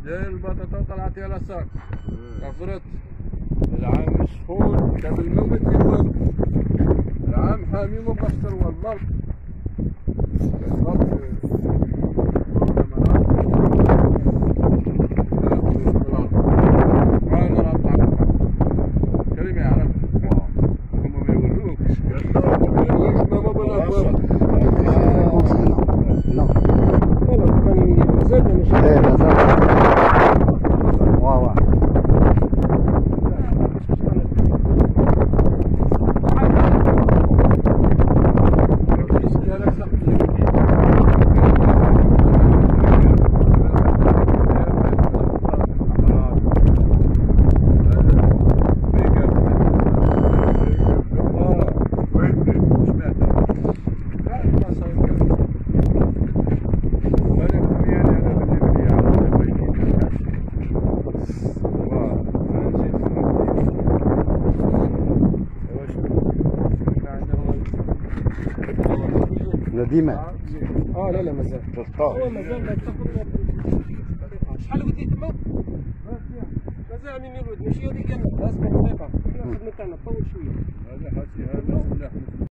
داير البطاطا وطلعت على الساق كفرت. العام سخون جاب الماء ما تيوالو. العام حامي ما بغاش تروى الارض. كريم يعرف هما ما يوروكش. لا والله كان مازال ماشي. ايه مازال. واه نديمة. لا لا مازال. هو مازال ما تاخذ. شحال وديت تما؟ مازال من الولد ماشي هذيك كامله. اصبر دقيقة. احنا الخدمة تاعنا طول شوية. هذا حاسي هذا